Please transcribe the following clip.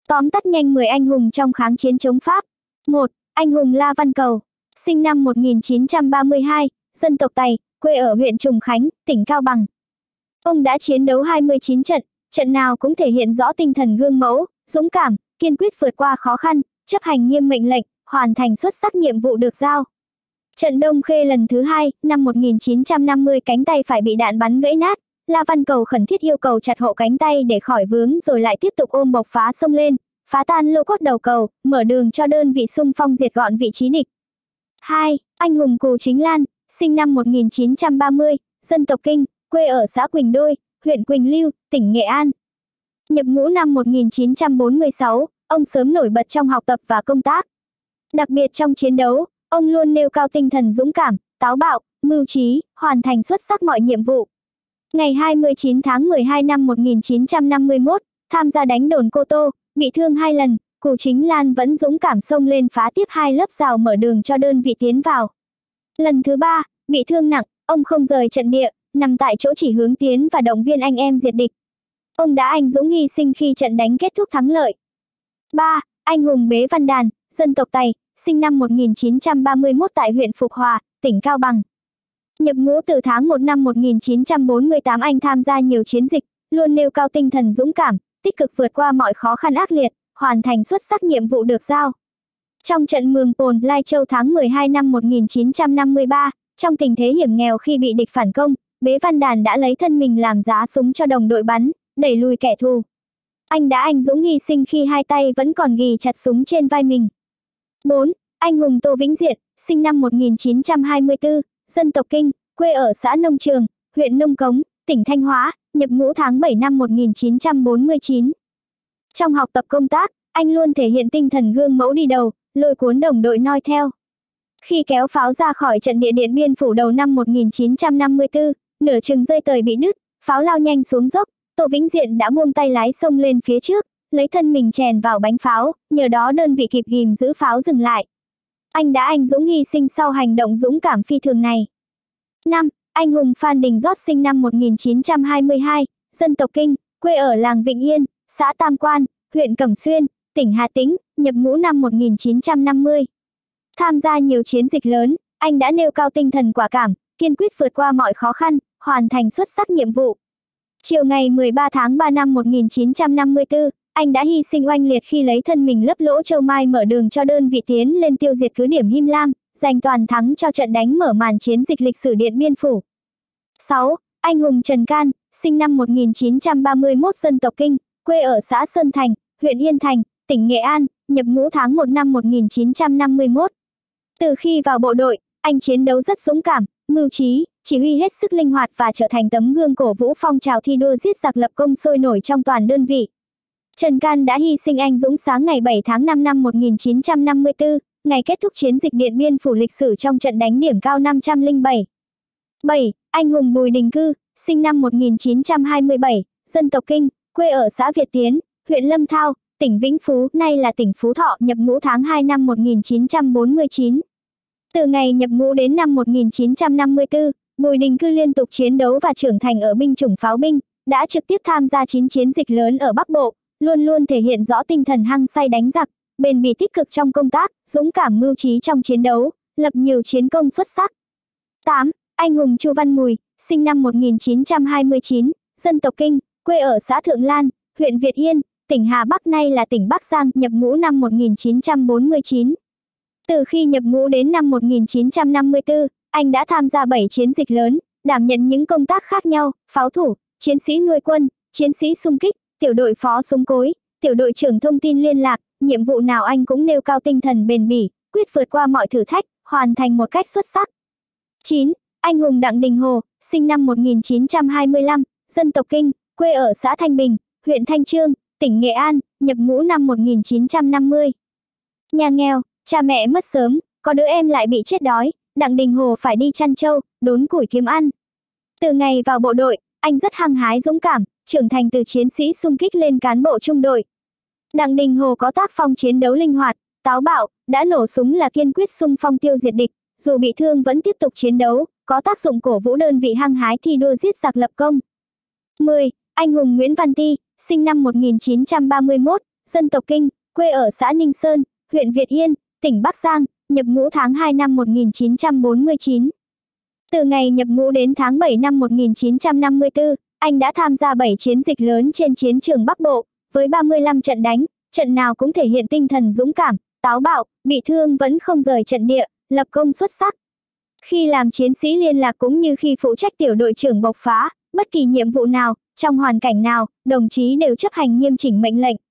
Tóm tắt nhanh 10 anh hùng trong kháng chiến chống Pháp. 1. Anh hùng La Văn Cầu. Sinh năm 1932, dân tộc Tày, quê ở huyện Trùng Khánh, tỉnh Cao Bằng. Ông đã chiến đấu 29 trận, trận nào cũng thể hiện rõ tinh thần gương mẫu, dũng cảm, kiên quyết vượt qua khó khăn, chấp hành nghiêm mệnh lệnh, hoàn thành xuất sắc nhiệm vụ được giao. Trận Đông Khê lần thứ 2, năm 1950 cánh tay phải bị đạn bắn gãy nát, La Văn Cầu khẩn thiết yêu cầu chặt hộ cánh tay để khỏi vướng rồi lại tiếp tục ôm bộc phá xông lên, phá tan lô cốt đầu cầu, mở đường cho đơn vị xung phong diệt gọn vị trí địch. 2. Anh hùng Cù Chính Lan, sinh năm 1930, dân tộc Kinh, quê ở xã Quỳnh Đôi, huyện Quỳnh Lưu, tỉnh Nghệ An. Nhập ngũ năm 1946, ông sớm nổi bật trong học tập và công tác. Đặc biệt trong chiến đấu, ông luôn nêu cao tinh thần dũng cảm, táo bạo, mưu trí, hoàn thành xuất sắc mọi nhiệm vụ. Ngày 29 tháng 12 năm 1951, tham gia đánh đồn Cô Tô, bị thương 2 lần, Cù Chính Lan vẫn dũng cảm xông lên phá tiếp 2 lớp rào mở đường cho đơn vị tiến vào. Lần thứ 3, bị thương nặng, ông không rời trận địa, nằm tại chỗ chỉ hướng tiến và động viên anh em diệt địch. Ông đã anh dũng hy sinh khi trận đánh kết thúc thắng lợi. 3. Anh hùng Bế Văn Đàn, dân tộc Tày, sinh năm 1931 tại huyện Phục Hòa, tỉnh Cao Bằng. Nhập ngũ từ tháng 1 năm 1948, anh tham gia nhiều chiến dịch, luôn nêu cao tinh thần dũng cảm, tích cực vượt qua mọi khó khăn ác liệt, hoàn thành xuất sắc nhiệm vụ được giao. Trong trận Mường Pồn, Lai Châu tháng 12 năm 1953, trong tình thế hiểm nghèo khi bị địch phản công, Bế Văn Đàn đã lấy thân mình làm giá súng cho đồng đội bắn, đẩy lùi kẻ thù. Anh đã anh dũng hy sinh khi 2 tay vẫn còn ghì chặt súng trên vai mình. 4. Anh hùng Tô Vĩnh Diện, sinh năm 1924, dân tộc Kinh, quê ở xã Nông Trường, huyện Nông Cống, tỉnh Thanh Hóa, nhập ngũ tháng 7 năm 1949. Trong học tập công tác, anh luôn thể hiện tinh thần gương mẫu đi đầu, lôi cuốn đồng đội noi theo. Khi kéo pháo ra khỏi trận địa Điện Biên Phủ đầu năm 1954, nửa chừng dây tời bị đứt, pháo lao nhanh xuống dốc, Tô Vĩnh Diện đã buông tay lái xông lên phía trước, lấy thân mình chèn vào bánh pháo, nhờ đó đơn vị kịp ghim giữ pháo dừng lại. Anh đã anh dũng hy sinh sau hành động dũng cảm phi thường này. 5. Anh hùng Phan Đình Rót, sinh năm 1922, dân tộc Kinh, quê ở làng Vịnh Yên, xã Tam Quan, huyện Cẩm Xuyên, tỉnh Hà Tĩnh, nhập ngũ năm 1950. Tham gia nhiều chiến dịch lớn, anh đã nêu cao tinh thần quả cảm, kiên quyết vượt qua mọi khó khăn, hoàn thành xuất sắc nhiệm vụ. Chiều ngày 13 tháng 3 năm 1954, anh đã hy sinh oanh liệt khi lấy thân mình lấp lỗ châu mai mở đường cho đơn vị tiến lên tiêu diệt cứ điểm Him Lam, giành toàn thắng cho trận đánh mở màn chiến dịch lịch sử Điện Biên Phủ. 6. Anh hùng Trần Can, sinh năm 1931, dân tộc Kinh, quê ở xã Sơn Thành, huyện Yên Thành, tỉnh Nghệ An, nhập ngũ tháng 1 năm 1951. Từ khi vào bộ đội, anh chiến đấu rất dũng cảm, mưu trí, chỉ huy hết sức linh hoạt và trở thành tấm gương cổ vũ phong trào thi đua giết giặc lập công sôi nổi trong toàn đơn vị. Trần Can đã hy sinh anh dũng sáng ngày 7 tháng 5 năm 1954, ngày kết thúc chiến dịch Điện Biên Phủ lịch sử trong trận đánh điểm cao 507. 7. Anh hùng Bùi Đình Cư, sinh năm 1927, dân tộc Kinh, quê ở xã Việt Tiến, huyện Lâm Thao, tỉnh Vĩnh Phú, nay là tỉnh Phú Thọ, nhập ngũ tháng 2 năm 1949. Từ ngày nhập ngũ đến năm 1954, Bùi Đình Cư liên tục chiến đấu và trưởng thành ở binh chủng pháo binh, đã trực tiếp tham gia 9 chiến dịch lớn ở Bắc Bộ, luôn luôn thể hiện rõ tinh thần hăng say đánh giặc, bền bỉ tích cực trong công tác, dũng cảm mưu trí trong chiến đấu, lập nhiều chiến công xuất sắc. 8. Anh hùng Chu Văn Mùi, sinh năm 1929, dân tộc Kinh, quê ở xã Thượng Lan, huyện Việt Yên, tỉnh Hà Bắc, nay là tỉnh Bắc Giang, nhập ngũ năm 1949. Từ khi nhập ngũ đến năm 1954, anh đã tham gia 7 chiến dịch lớn, đảm nhận những công tác khác nhau: pháo thủ, chiến sĩ nuôi quân, chiến sĩ xung kích, tiểu đội phó súng cối, tiểu đội trưởng thông tin liên lạc. Nhiệm vụ nào anh cũng nêu cao tinh thần bền bỉ, quyết vượt qua mọi thử thách, hoàn thành một cách xuất sắc. 9. Anh hùng Đặng Đình Hồ, sinh năm 1925, dân tộc Kinh, quê ở xã Thanh Bình, huyện Thanh Chương, tỉnh Nghệ An, nhập ngũ năm 1950. Nhà nghèo, cha mẹ mất sớm, có đứa em lại bị chết đói, Đặng Đình Hồ phải đi chăn trâu, đốn củi kiếm ăn. Từ ngày vào bộ đội, anh rất hăng hái dũng cảm, trưởng thành từ chiến sĩ xung kích lên cán bộ trung đội. Đặng Đình Hồ có tác phong chiến đấu linh hoạt, táo bạo, đã nổ súng là kiên quyết xung phong tiêu diệt địch, dù bị thương vẫn tiếp tục chiến đấu, có tác dụng cổ vũ đơn vị hăng hái thi đua giết giặc lập công. 10. Anh hùng Nguyễn Văn Ti, sinh năm 1931, dân tộc Kinh, quê ở xã Ninh Sơn, huyện Việt Yên, tỉnh Bắc Giang, nhập ngũ tháng 2 năm 1949. Từ ngày nhập ngũ đến tháng 7 năm 1954, anh đã tham gia 7 chiến dịch lớn trên chiến trường Bắc Bộ, với 35 trận đánh, trận nào cũng thể hiện tinh thần dũng cảm, táo bạo, bị thương vẫn không rời trận địa, lập công xuất sắc. Khi làm chiến sĩ liên lạc cũng như khi phụ trách tiểu đội trưởng bộc phá, bất kỳ nhiệm vụ nào, trong hoàn cảnh nào, đồng chí đều chấp hành nghiêm chỉnh mệnh lệnh,